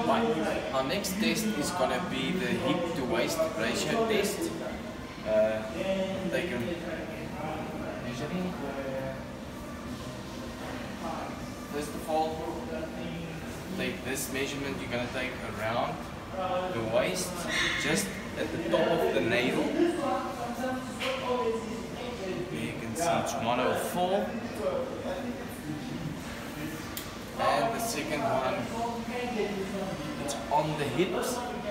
Right. Our next test is gonna be the hip to waist ratio test. Take a measuring. First of all, take this measurement. You're gonna take around the waist, just at the top of the navel. There you can see it's 104. And the second one, it's on the hips.